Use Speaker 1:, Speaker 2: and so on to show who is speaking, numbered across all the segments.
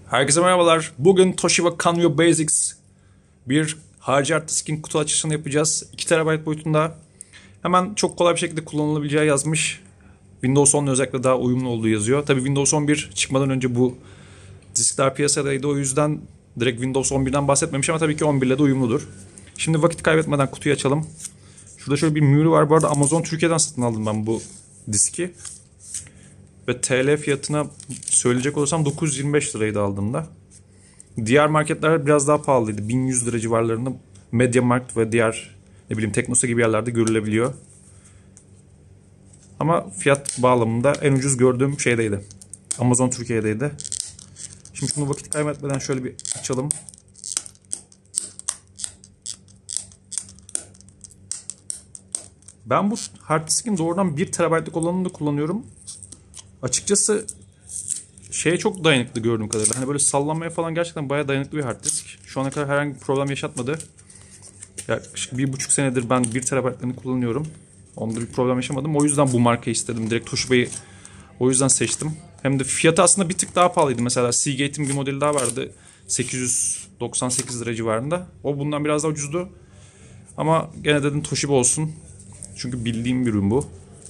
Speaker 1: Herkese merhabalar. Bugün Toshiba Canvio Basics bir harici hard diskin kutu açışını yapacağız. 2 TB boyutunda. Hemen çok kolay bir şekilde kullanılabileceği yazmış. Windows 10 özellikle daha uyumlu olduğu yazıyor. Tabii Windows 11 çıkmadan önce bu diskler piyasadaydı. O yüzden direkt Windows 11'den bahsetmemiş ama tabii ki 11 ile de uyumludur. Şimdi vakit kaybetmeden kutuyu açalım. Şurada şöyle bir mühürü var. Bu arada Amazon Türkiye'den satın aldım ben bu diski. Ve TL fiyatına söyleyecek olursam 925 liraydı aldığımda. Diğer marketler biraz daha pahalıydı. 1100 lira civarlarında MediaMarkt ve diğer Teknosa gibi yerlerde görülebiliyor. Ama fiyat bağlamında en ucuz gördüğüm şeydeydi. Amazon Türkiye'deydi. Şimdi şunu vakit kaybetmeden şöyle bir açalım. Ben bu hard diskin doğrudan 1 TB'lık olanını da kullanıyorum. Açıkçası şeye çok dayanıklı gördüğüm kadarıyla. Hani böyle sallanmaya falan gerçekten bayağı dayanıklı bir hard disk. Şu ana kadar herhangi bir problem yaşatmadı. Yaklaşık 1,5 senedir ben 1 TB'larını kullanıyorum. Onda bir problem yaşamadım. O yüzden bu markayı istedim. Direkt Toshiba'yı o yüzden seçtim. Hem de fiyatı aslında bir tık daha pahalıydı. Mesela Seagate'in bir modeli daha vardı. 898 lira civarında. O bundan biraz daha ucuzdu. Ama gene dedim Toshiba olsun. Çünkü bildiğim bir ürün bu.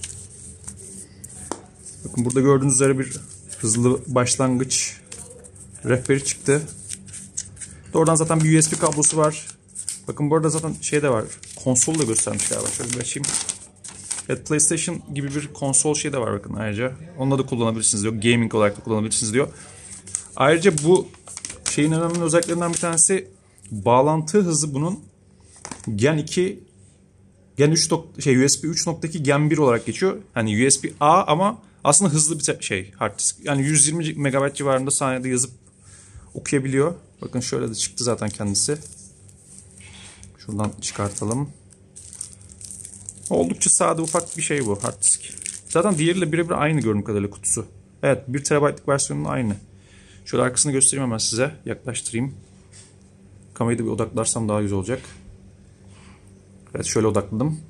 Speaker 1: Bakın burada gördüğünüz üzere bir hızlı başlangıç rehberi çıktı. Doğrudan zaten bir USB kablosu var. Bakın bu arada zaten şey de var. Konsol da göstermiş galiba. Şöyle bir açayım. Evet, PlayStation gibi bir konsol şey de var bakın ayrıca. Onunla da kullanabilirsiniz diyor. Gaming olarak da kullanabilirsiniz diyor. Ayrıca bu şeyin önemli özelliklerinden bir tanesi bağlantı hızı bunun Gen 2 Gen 3 USB 3.2 Gen 1 olarak geçiyor. Hani USB-A ama aslında hızlı bir şey hard disk. Yani 120 MB civarında saniyede yazıp okuyabiliyor. Bakın şöyle de çıktı zaten kendisi. Şuradan çıkartalım. Oldukça sade ufak bir şey bu hard disk. Zaten diğeriyle birebir aynı gördüğüm kadarıyla kutusu. Evet, 1 TB'lık versiyonun aynı. Şöyle arkasını göstereyim hemen size. Yaklaştırayım. Kamerayı da bir odaklarsam daha güzel olacak. Evet, şöyle odakladım.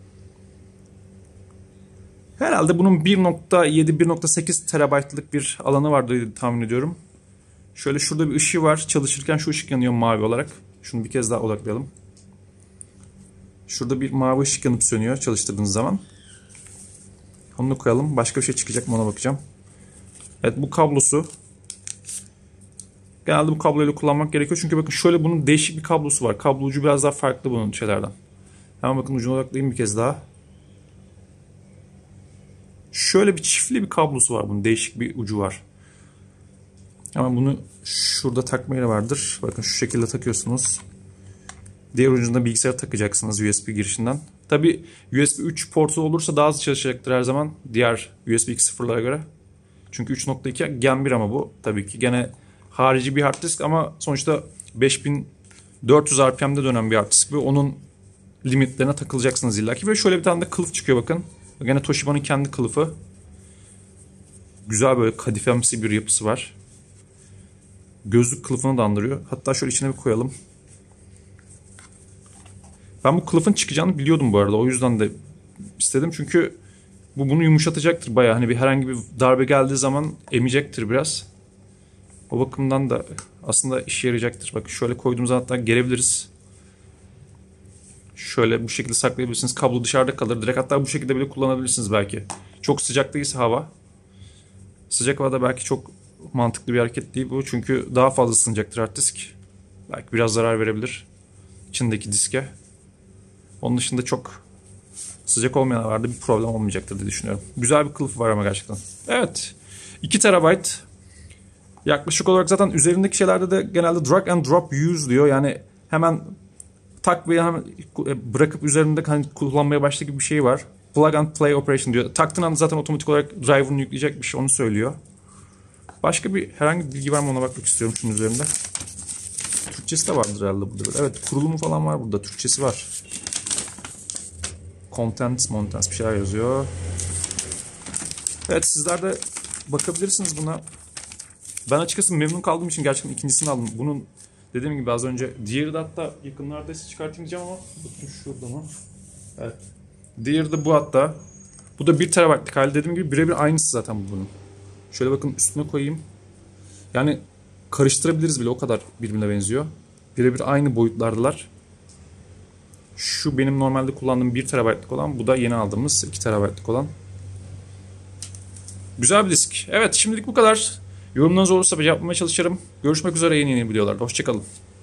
Speaker 1: Herhalde bunun 1.7-1.8 TB'lık bir alanı vardı diye tahmin ediyorum. Şöyle şurada bir ışığı var. Çalışırken şu ışık yanıyor mavi olarak. Şunu bir kez daha odaklayalım. Şurada bir mavi ışık yanıp sönüyor çalıştırdığınız zaman. Onu da koyalım. Başka bir şey çıkacak mı ona bakacağım. Evet, bu kablosu. Genelde bu kabloyla kullanmak gerekiyor. Çünkü bakın şöyle bunun değişik bir kablosu var. Kablo ucu biraz daha farklı bunun şeylerden. Hemen bakın ucuna odaklayayım bir kez daha. Şöyle bir çiftli bir kablosu var bunun. Değişik bir ucu var. Ama bunu şurada takma yeri vardır. Bakın şu şekilde takıyorsunuz. Diğer ucunda bilgisayara takacaksınız USB girişinden. Tabi USB 3 portu olursa daha hızlı çalışacaktır her zaman. Diğer USB 2.0'lara göre. Çünkü 3.2 Gen 1 ama bu. Tabii ki gene harici bir hard disk ama sonuçta 5400 RPM'de dönen bir hard disk ve onun limitlerine takılacaksınız illaki. Ve şöyle bir tane de kılıf çıkıyor bakın. Gene Toshiba'nın kendi kılıfı. Güzel böyle kadifemsi bir yapısı var. Gözlük kılıfını da andırıyor. Hatta şöyle içine bir koyalım. Ben bu kılıfın çıkacağını biliyordum bu arada. O yüzden de istedim. Çünkü bu bunu yumuşatacaktır bayağı. Hani herhangi bir darbe geldiği zaman emecektir biraz. O bakımdan da aslında işe yarayacaktır. Bakın şöyle koyduğumuz zaman hatta gerebiliriz. Şöyle bu şekilde saklayabilirsiniz. Kablo dışarıda kalır. Direkt hatta bu şekilde bile kullanabilirsiniz belki. Çok sıcak değilse hava. Sıcak havada belki çok mantıklı bir hareket değil bu. Çünkü daha fazla ısınacaktır hard disk. Belki biraz zarar verebilir içindeki diske. Onun dışında çok sıcak olmayanlarda bir problem olmayacaktır diye düşünüyorum. Güzel bir kılıfı var ama gerçekten. Evet. 2 TB. Yaklaşık olarak zaten üzerindeki şeylerde de genelde drag and drop use diyor. Yani hemen tak ve hemen bırakıp üzerinde hani kullanmaya başla gibi bir şey var. Plug and play operation diyor. Taktığın anda zaten otomatik olarak driver'ını yükleyecekmiş, onu söylüyor. Başka bir herhangi bir bilgi var mı ona bakmak istiyorum şunun üzerinde. Türkçesi de vardır herhalde burada. Evet, kurulumu falan var burada. Türkçesi var. Contents bir şeyler yazıyor. Evet, sizler de bakabilirsiniz buna. Ben açıkçası memnun kaldığım için gerçekten ikincisini aldım. Bunun dediğim gibi az önce diğeri de hatta yakınlarda çıkartayım diyeceğim ama bakın şurada mı? Evet. Diğeri de bu hatta. Bu da 1 TB'lik hali, dediğim gibi birebir aynısı zaten bu bunun. Şöyle bakın üstüne koyayım. Yani karıştırabiliriz bile, o kadar birbirine benziyor. Birebir aynı boyutlardalar. Şu benim normalde kullandığım 1 TB'lık olan, bu da yeni aldığımız 2 TB'lık olan. Güzel bir disk. Evet, şimdilik bu kadar. Yorumlarınız olursa yapmaya çalışırım. Görüşmek üzere yeni videolarda. Hoşçakalın.